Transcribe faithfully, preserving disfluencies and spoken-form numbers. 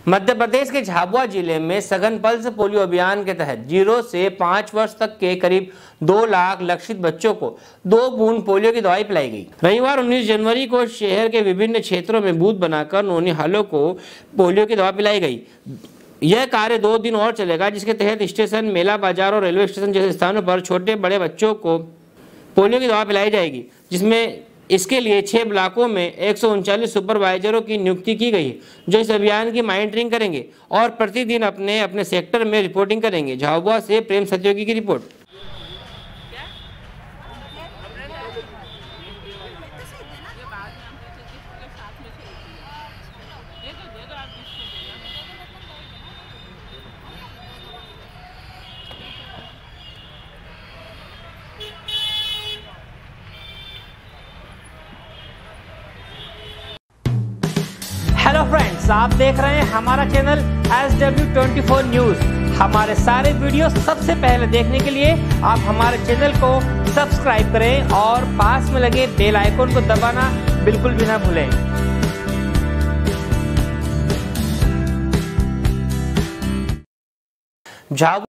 मध्य प्रदेश के झाबुआ जिले में सघन पल्स पोलियो अभियान के तहत जीरो से पाँच वर्ष तक के करीब दो लाख लक्षित बच्चों को दो बूंद पोलियो की दवाई पिलाई गई। रविवार उन्नीस जनवरी को शहर के विभिन्न क्षेत्रों में बूथ बनाकर नौनिहालों को पोलियो की दवा पिलाई गई। यह कार्य दो दिन और चलेगा, जिसके तहत स्टेशन, मेला बाजार और रेलवे स्टेशन जैसे स्थानों पर छोटे बड़े बच्चों को पोलियो की दवा पिलाई जाएगी, जिसमें इसके लिए छह ब्लॉकों में एक सौ उनचालीस सुपरवाइजरों की नियुक्ति की गई है, जो इस अभियान की मॉनिटरिंग करेंगे और प्रतिदिन अपने अपने सेक्टर में रिपोर्टिंग करेंगे। झाबुआ से प्रेम सत्योगी की रिपोर्ट। हेलो फ्रेंड्स, आप देख रहे हैं हमारा channel S W twenty four news. हमारे सारे वीडियो सबसे पहले देखने के लिए आप हमारे चैनल को सब्सक्राइब करें और पास में लगे बेल आइकन को दबाना बिल्कुल भी ना भूलें। झाबुआ